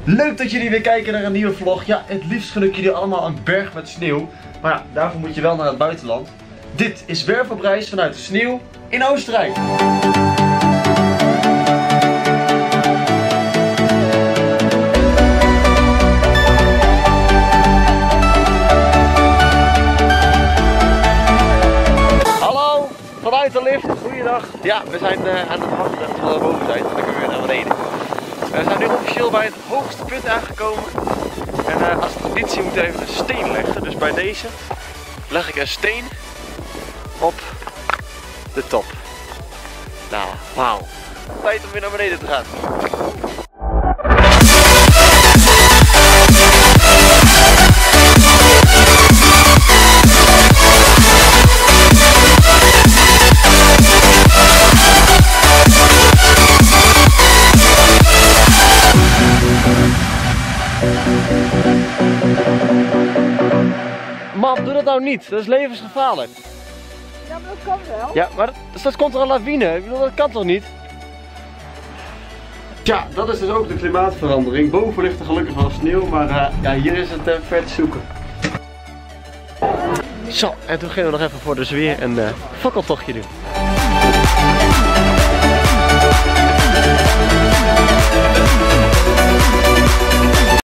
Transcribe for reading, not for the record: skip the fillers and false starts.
Leuk dat jullie weer kijken naar een nieuwe vlog. Ja, het liefst gun ik jullie allemaal een berg met sneeuw. Maar ja, daarvoor moet je wel naar het buitenland. Dit is Werf op reis vanuit de sneeuw in Oostenrijk. Hallo, vanuit de lift. Goeiedag. Ja, we zijn aan het wachten tot we boven zijn. Dan gaan we weer naar beneden. We zijn nu officieel bij het hoogste punt aangekomen. En als traditie moet ik even een steen leggen. Dus bij deze leg ik een steen op de top. Nou, wauw. Tijd om weer naar beneden te gaan. Mam, doe dat nou niet. Dat is levensgevaarlijk. Ja, maar dat kan wel. Ja, maar dat komt er een lawine. Ik bedoel, dat kan toch niet? Tja, dat is dus ook de klimaatverandering. Boven ligt er gelukkig wel sneeuw, maar ja, hier is het ver te zoeken. Zo, en toen gingen we nog even voor de sfeer een fakkeltochtje doen.